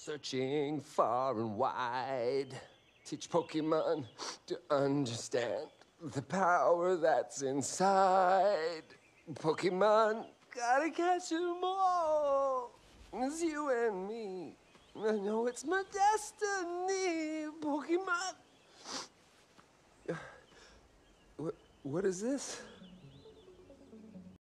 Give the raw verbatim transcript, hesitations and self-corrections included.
Searching far and wide, teach Pokemon to understand the power that's inside. Pokemon, gotta catch 'em all. It's you and me. I know it's my destiny, Pokemon. What, what is this?